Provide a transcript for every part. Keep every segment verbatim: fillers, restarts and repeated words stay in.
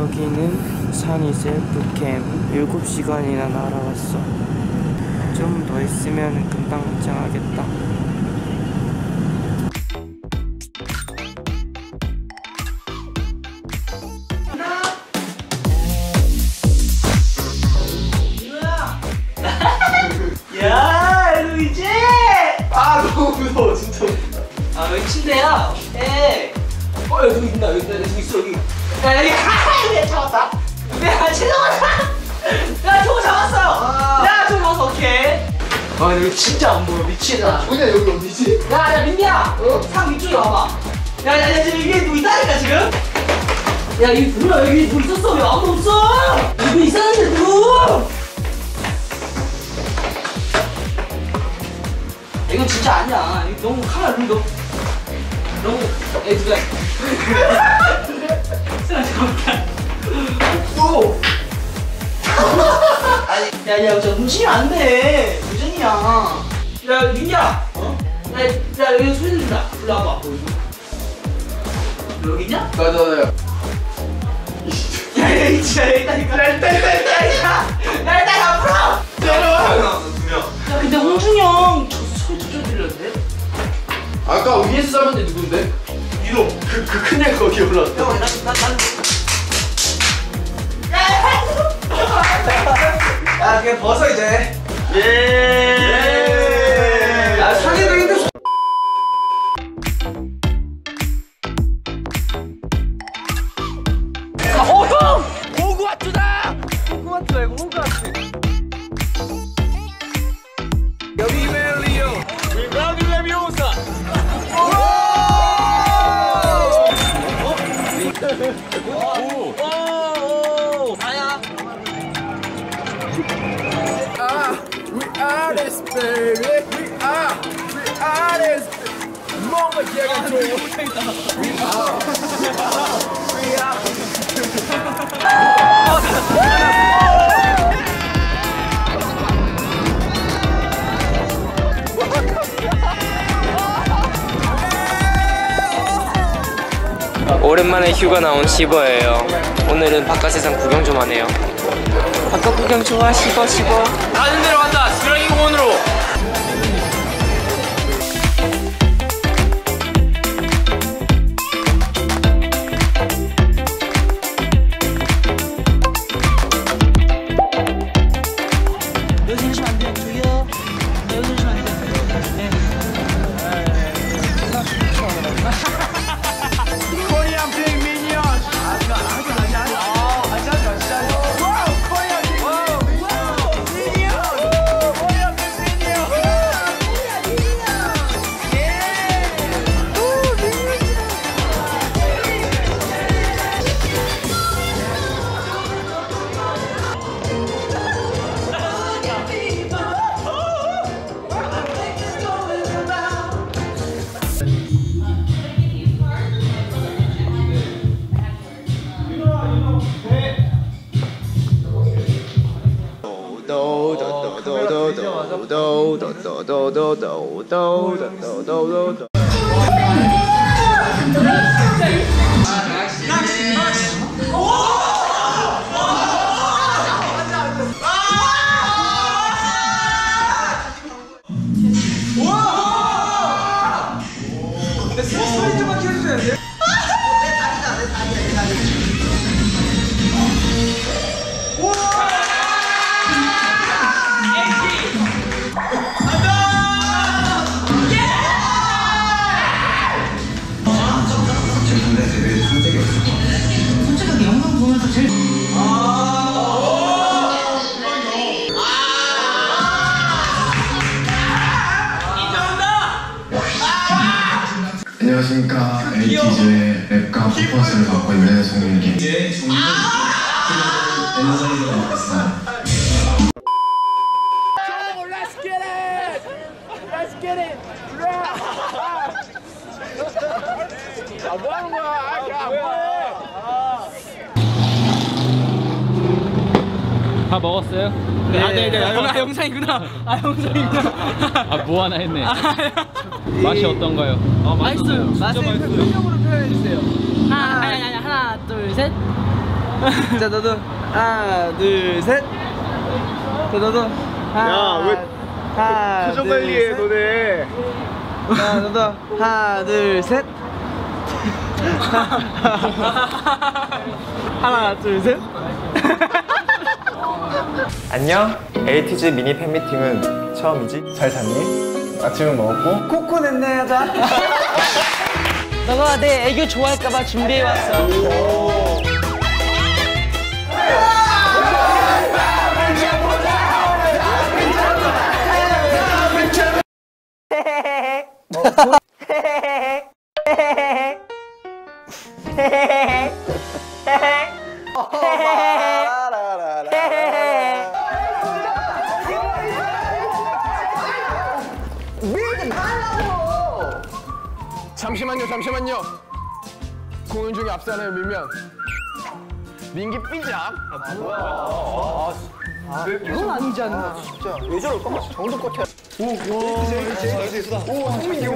여기는 산이 셀프캠. 일곱 시간이나 날아왔어. 좀 더 있으면 금방 도착하겠다. 야, 루이지! 아, 너무 무서워, 진짜 무서워. 아, 여기 침대야. 에. 어, 여기 있나? 여기 있나? 여기 있어, 여기. 야, 여기 가! 내가 잡았다. 야, 찾아왔다. 야, 저거 잡았어. 아. 야, 저거 잡았어. 오케이. 아, 여기 진짜 안 보여. 미치겠다. 뭐냐, 여기 어디지? 야, 야, 민기야. 어? 상 위쪽에 와봐. 야, 야, 야, 지금 위에 누구 있다니까, 지금? 야, 여기 누구야? 여기 누구 있었어? 왜 아무도 없어? 누구 있었는데, 누구? 이건 진짜 아니야. 이거 너무 카메라 너무 너무 애 누가 잠깐만. 또. 아니, 야야, 저 훔치면 안 돼. 무전이야. 야, 민기야. 어? 야, 야, 여기 소리 들린다. 일로 와봐. 너 여기 있냐? 나잖아요. 야, 야, 진짜 있다니까. 야, 있다, 있다, 있다, 있다. 야, 일단 앞으로. 내려와. 나왔어, 두 명. 야, 근데 홍준이 형 저 소리 저쪽 들렸는데? 아까 위에서 잡았는데 누군데? 위로. 그, 그 큰 애 거기 올라왔어. 야, 나, 나, 난. 야, 그냥 벗어 이제. 예. 예. 야, 상해도 힘들어. 어, 형! 호그와트다! 호그와트 말고 호그와트. 여기 멜리오. 윈가디 레비오사. 오! 오! 아야. 아, we are this baby. We are, we are this. 뭔가 얘가 좀. We are, we are. 오랜만에 휴가 나온 시버예요. 오늘은 바깥 세상 구경 좀 하네요. 바깥 구경 좋아. 시버 시버. 가는 대로 간다. 쓰레기 공원으로. 여기 주시면 안 돼요. 저기요. 여기 주시면 안 돼요. 네. Korean big minion. 아, 아직 아직 아직 아직. 아, 아직 아직 아직. 와우, Korean big minion. Korean big minion. Korean minion. 예. 오, minion. 안녕하십니까. 에이티즈의 랩과 퍼포먼스를 맡고 있는 송윤기. 이제 송윤기 댄서이가 되겠습니다. Let's get it! Let's get it! 아, 뭐 하는 거야? 아, 뭐해? 다 먹었어요? 네. 아, 네네. 아, 영상이구나. 아, 영상이구나. 아, 뭐 하나 했네. 맛이 어떤가요? 아, 맛있어요. 맛을 맛있어요. 표정으로 표현해주세요. 하나, 아니, 아니, 하나, 둘, 셋. 자 너도 하나 둘 셋. 자 너도 하나 야, 왜 하나 표정 둘, 관리해 셋. 너네. 자 너도 하나 둘 셋. 하나 둘 셋. 안녕. 에이티즈 미니 팬미팅은 처음이지? 잘 잤니? 아침은 먹었고? 코코 냈네 하자. 너가 내 애교 좋아할까봐 준비해왔어. 잠시만요, 잠시만요. 공연 중에 앞사람을 밀면 민기 삐작. 이건 아니지 않나? 왜 저럴까? 정도 같아. 오, 와, 에이티즈, 오, 성민이,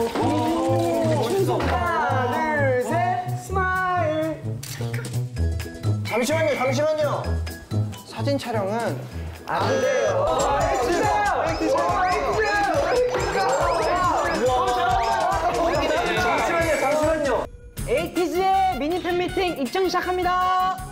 오, 하나 둘 셋. 스마일. 잠시만요, 잠시만요. 사진 촬영은 안 돼요. 에이티즈의 미니 팬미팅 입장 시작합니다.